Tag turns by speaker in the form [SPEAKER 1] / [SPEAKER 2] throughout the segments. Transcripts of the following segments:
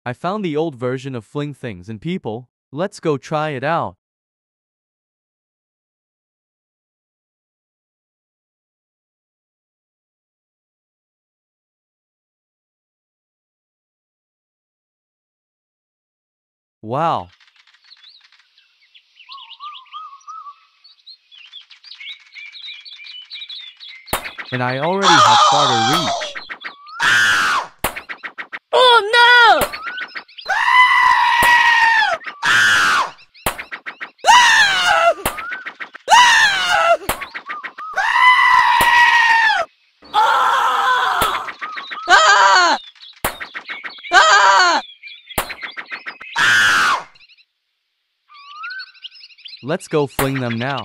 [SPEAKER 1] I found the old version of Fling Things and People. Let's go try it out. Wow. And I already have farther reach.
[SPEAKER 2] Oh no!
[SPEAKER 1] Let's go fling them now.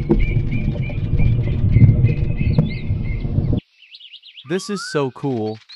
[SPEAKER 1] This is so cool.